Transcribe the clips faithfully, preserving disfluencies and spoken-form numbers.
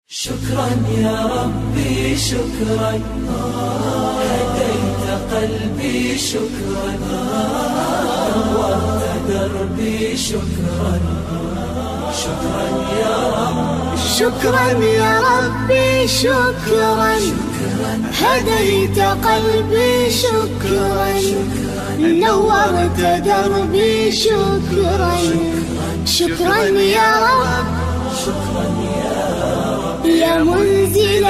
شكرا يا ربي شكرا، هديت قلبي شكرا، نورت دربي شكرا. شكرا يا رب، شكرا يا ربي شكرا، هديت قلبي شكرا، نورت دربي شكرا. شكرا يا رب، شكرا يا رب، يا منزل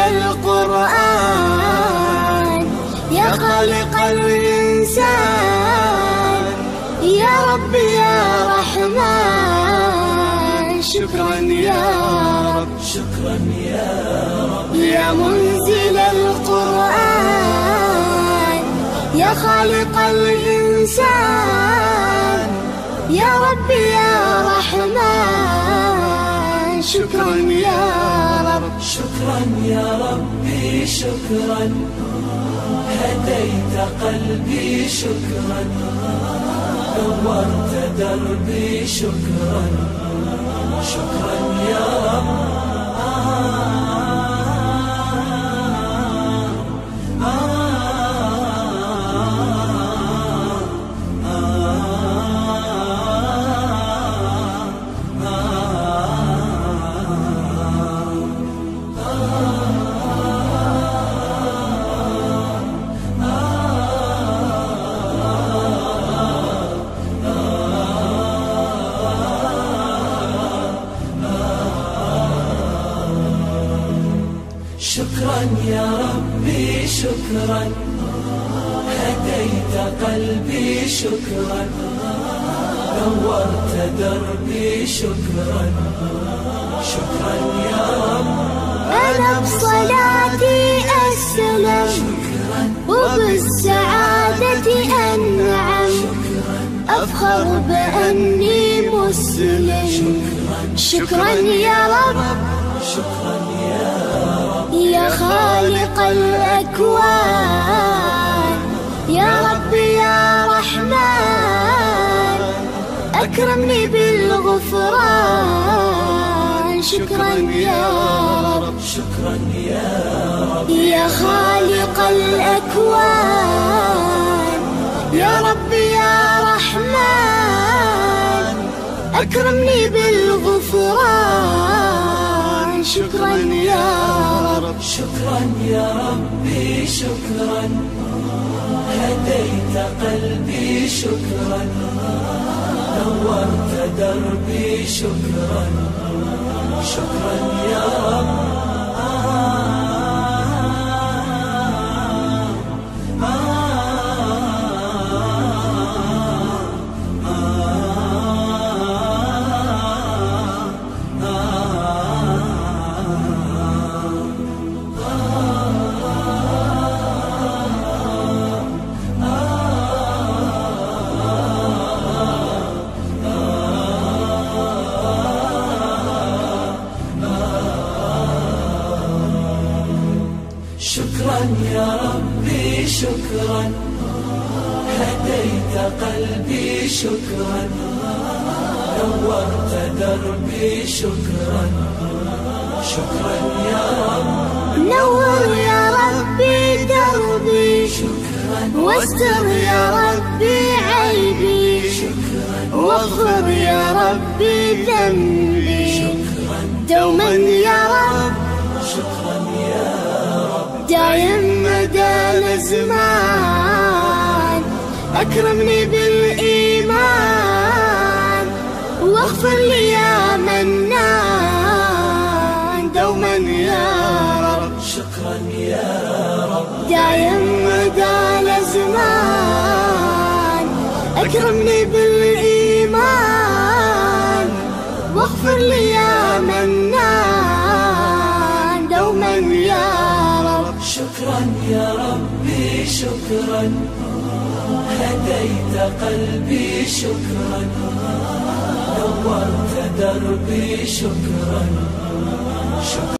القرآن، يا خالق الإنسان، يا رب يا رحمن. شكرا يا رب، شكرا يا رب، يا منزل القرآن، يا خالق الإنسان، يا رب يا رحمن. شكرا يا رب، شكرا يا ربي شكرا، هديت قلبي شكرا، نورت دربي شكرا. شكرا يا رب، شكرا يا ربي شكرا، هديت قلبي شكرا، نورت دربي شكرا. شكرا يا رب، أنا بصلاتي أسلم، وبالسعادة أنعم، أفخر بأني مسلم. شكرا يا رب، شكرا يا رب، يا خالق الأكوان، يا رب يا رحمن، أكرمني بالغفران. شكرا يا رب، شكرا يا رب، يا خالق الأكوان، يا رب يا رحمن، أكرمني بالغفران. شكرا يا رب، شكرا يا ربي شكرا، هديت قلبي شكرا، نورت دربي شكرا. شكرا يا رب، شكرا يا ربي شكرا، هديت قلبي شكرا، نورت دربي شكرا. شكرا يا رب، نور يا ربي دربي، شكرا واستر يا ربي عيبي، واغفر يا ربي ذنبي. دوما يا رب، شكرا يا رب، دايم مدى الزمان، أكرمني بالإيمان، واغفر لي يا منان. دوما يا رب، شكرا يا رب، دايم مدى الزمان، أكرمني بالإيمان، واغفر لي يا منان. دوما يا رب، شكرا يا ربي شكرا، هديت قلبي شكرا، نورت دربي شكرا. شكرا